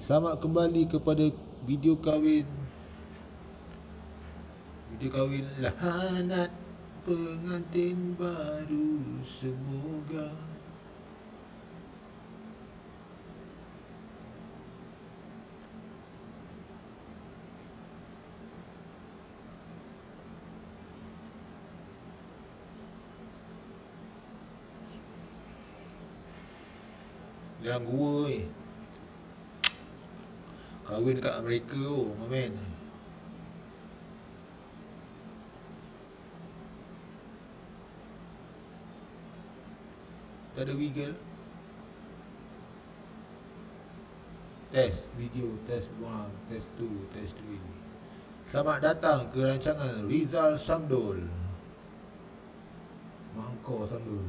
Selamat kembali kepada video kahwin. Video kahwin lahanat pengantin baru, semoga dalam gua kahwin dekat Amerika mamen. Tak ada wiggle. Test video, test 1, test 2, test 3. Selamat datang ke rancangan Rizal Samdol. Mangkor Samdol.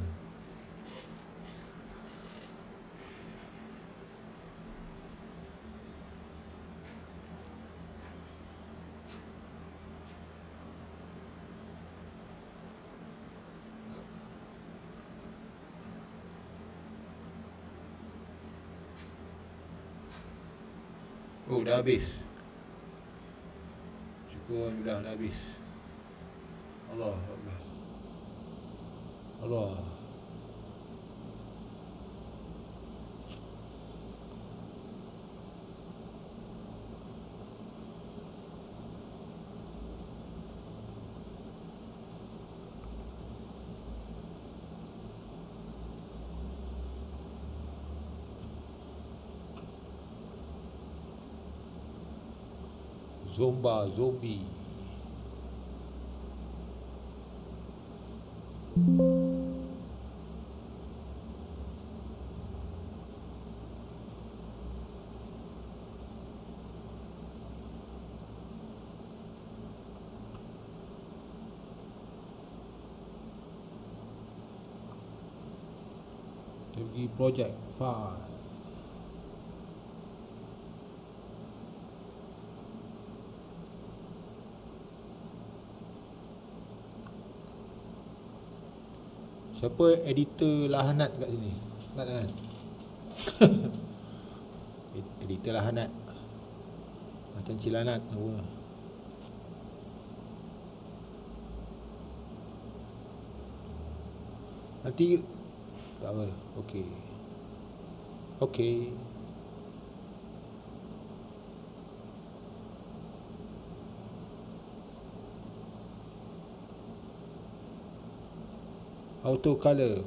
Oh, dah habis. Syukur Alhamdulillah dah habis. Allah Akbar. Allah. Zomba, zombie. Kita pergi projek file. Siapa editor lahanat kat sini? Ingat kan? Editor lahanat. Macam cilanat apa. Nanti tak apa. Okey. Okey. Auto color.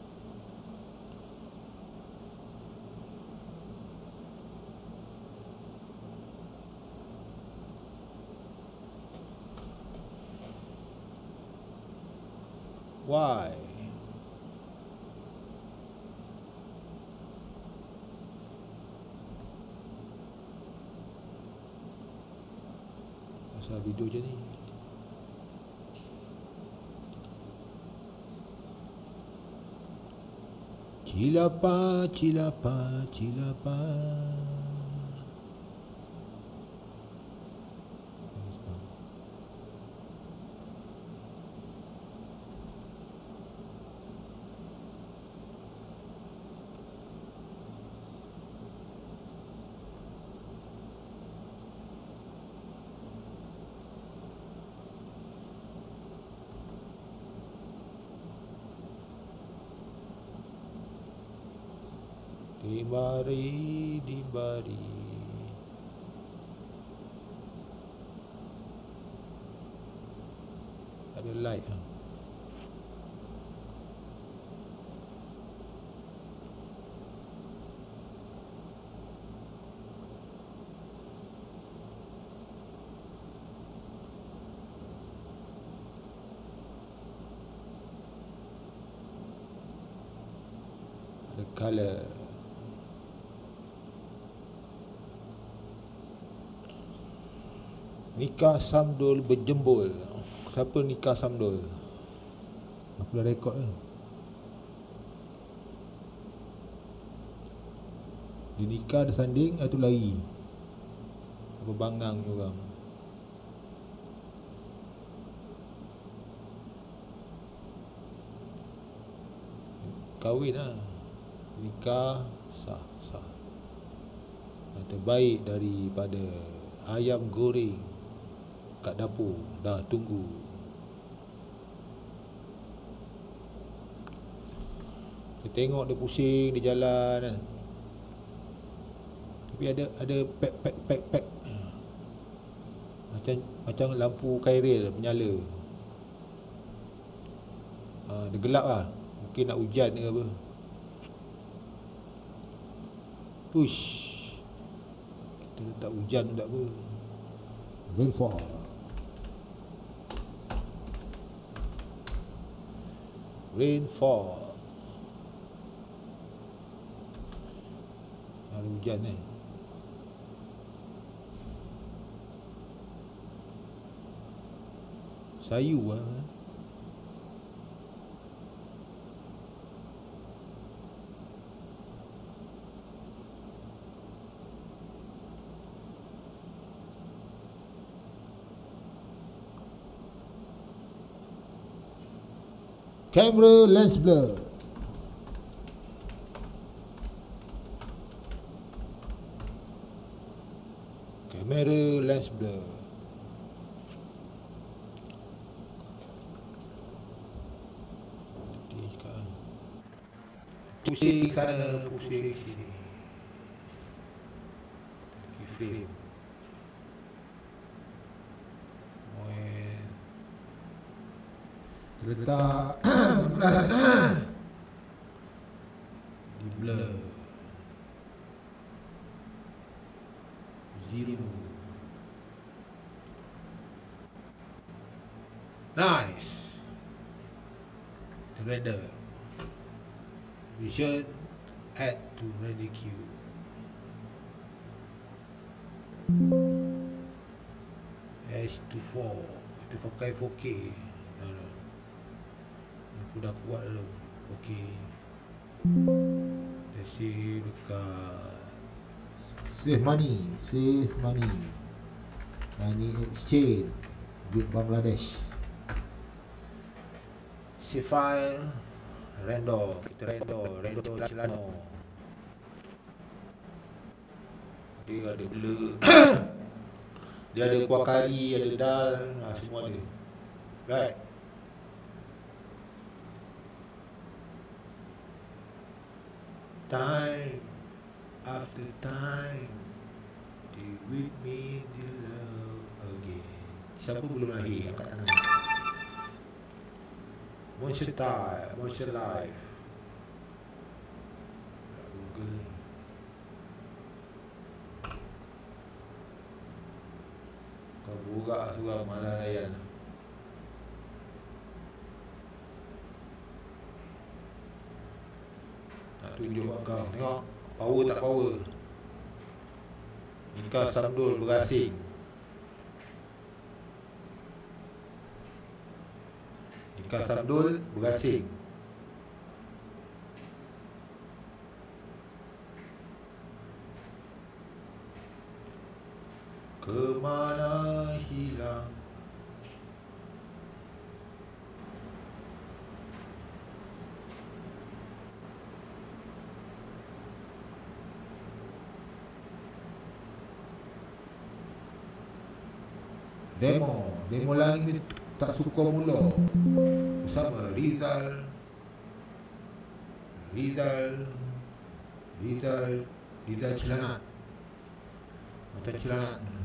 Why? Asal video je ni. Cilapa, cilapa, cilapa. Dibari, dibari. Ada light ah. Ada color. Nikah Samdol berjembul. Siapa nikah Samdol? Aku dah rekod lah. Dia nikah, ada sanding, itu lari. Apa bangang ni orang. Kahwin lah. Nikah sah, sah. terbaik daripada ayam goreng kat dapur. Dah tunggu. Saya tengok dia pusing, dia jalan kan. Tapi ada pek. Macam lampu kairil menyala. Dia gelap lah. Mungkin nak hujan ke apa. Push. Kita letak hujan tak apa. Rainfall. Ada hujan ni. Sayu lah. Camera lens blur. Kamera lens blur. Pusing sana, pusing sini. Frame. Letak di blur. 0. Nice. Render. Vision add to render queue. S24. Itu pakai 4K. Aku dah kuat dulu. Okey. Let's dekat save money. Money exchange with Bangladesh. Save file. Render. Kita render Celano. Dia ada blur. Dia ada kuah kari, ada dal, semua ada. Right. Time after time, do with me the love again. Siapa belum lahir? Angkat tangan. Monster Time, Monster Life. Google ni. Kau buka surah malah layan. Tunjuk kau, tengok power tak power. Nikah Samdul berasing. Nikah Samdul berasing. Kemana hilang? Demo lagi tak suka mula bersama Rizal Celanat. Macam Celanat.